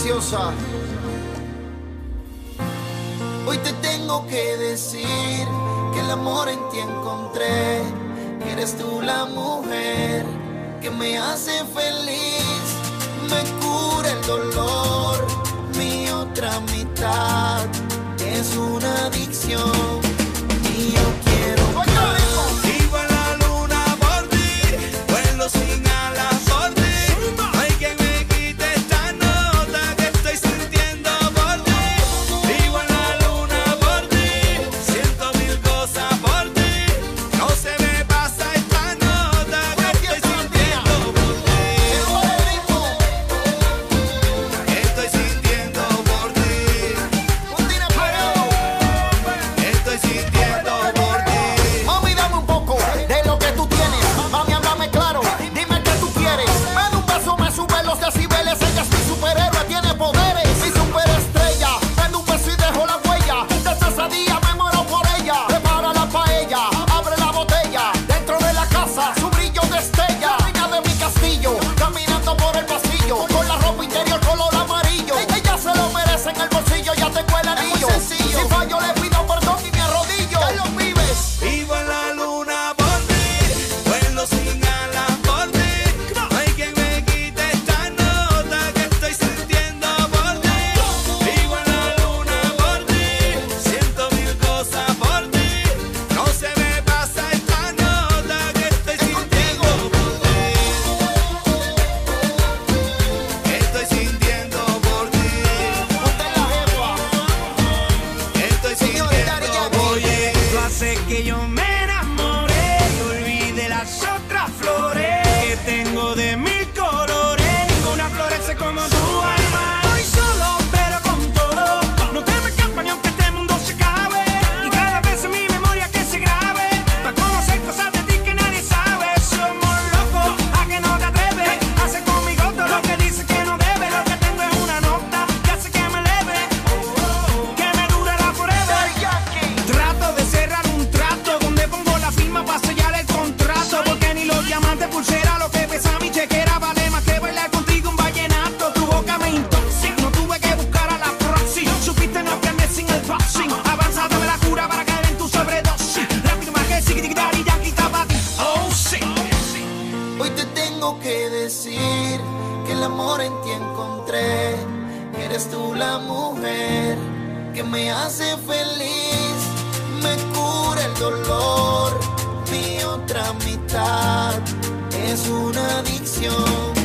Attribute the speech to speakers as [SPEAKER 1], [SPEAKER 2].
[SPEAKER 1] preciosa. Hoy te tengo que decir que el amor en ti encontré. Eres tú la mujer que me hace feliz, me cura el dolor. Mi otra mitad es una adicción y yo quiero más.
[SPEAKER 2] Vivo en la luna por ti, vuelo sin alas por ti. No hay quien me quite esta nota que estoy sintiendo por ti. Vivo en la luna por ti, siento mil cosas por ti. No se me pasa esta nota que estoy sintiendo por ti. Estoy sintiendo por ti. Estoy sintiendo por ti.
[SPEAKER 1] Mami, dame un poco de lo que tú tienes. Mami, háblame claro, dime qué tú quieres. Me da un beso, me sube los decibeles. Ella es mi superhéroe, tiene poderes. Mi superestrella, me da un beso y dejo la huella. Desde ese día me muero por ella. Prepara la paella, abre la botella. Dentro de la casa, su brillo destella. Reina de mi castillo, caminando por el pasillo. Con la ropa interior color amarillo. Ella se lo merece, en el bolsillo ya tengo el anillo. Si fallo le pido perdón y me arrodillo. Ya lo vives.
[SPEAKER 2] Vivo en la luna por ti, vuelo sin alas por ti. No hay quien me quite esta nota que estoy sintiendo por ti. Vivo en la luna por ti, siento mil cosas por ti. No se me pasa esta nota que estoy sintiendo por ti. Estoy sintiendo por ti.
[SPEAKER 1] Ponte la jeva.
[SPEAKER 2] Estoy sintiendo por ti.
[SPEAKER 3] Tú haces que yo me enamore y olvide las otras flores que tengo de mil colores. Ninguna florece como tú, alma. Voy solo, pero con todo. No te me escapas ni aunque este mundo se acabe. Y cada vez en mi memoria que se grabe. Para conocer cosas de ti que nadie sabe. Somos locos, a que no te atreves. Hace conmigo todo lo que dices que no debe. Lo que tengo es una nota que hace que me eleve, que me durará forever. Trato de cerrar un trato donde pongo la firma para sellar el contrato. Porque ni los diamantes, pulsera, lo que pesa mi chequera vale más que bailar contigo un vallenato. Tu boca me intoxica, no tuve que buscar a la proxy. Supiste no cambiar sin el boxing. Avanzada me la cura para caer en tu sobredosis. Rápido más que sigue y ya quita para ti. Oh, sí.
[SPEAKER 1] Hoy te tengo que decir que el amor en ti encontré. Eres tú la mujer que me hace feliz, me cura el dolor. Mi otra mitad es una adicción